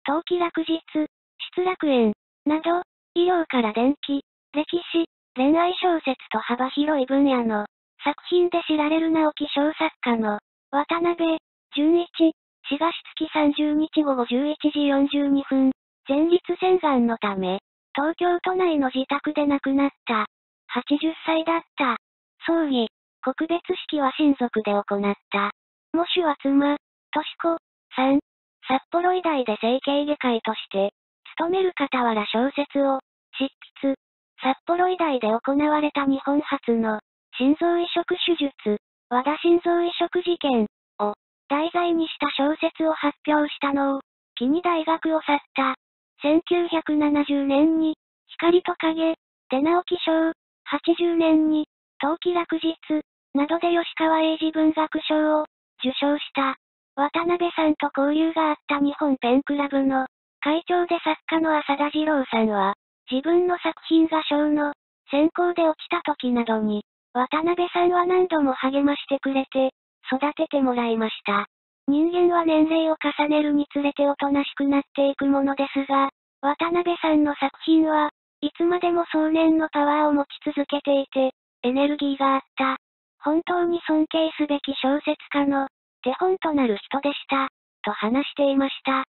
冬季落日、失楽園、など、医療から電気、歴史、恋愛小説と幅広い分野の作品で知られる直木賞作家の渡辺淳一氏が月30日午後11時42分、前立腺がんのため、東京都内の自宅で亡くなった。80歳だった。葬儀、告別式は親族で行った。喪主は妻、とし子さん。札幌医大で整形外科医として、勤める傍ら小説を執筆。札幌医大で行われた日本初の心臓移植手術、和田心臓移植事件を題材にした小説を発表したのを機に大学を去った。1970年に光と影で直木賞、80年に冬季落日などで吉川英治文学賞を受賞した。渡辺さんと交流があった日本ペンクラブの会長で作家の浅田次郎さんは、自分の作品が賞の選考で落ちた時などに、渡辺さんは何度も励ましてくれて、育ててもらいました。人間は年齢を重ねるにつれておとなしくなっていくものですが、渡辺さんの作品はいつまでも壮年のパワーを持ち続けていて、エネルギーがあった。本当に尊敬すべき小説家の手本となる人でした、と話していました。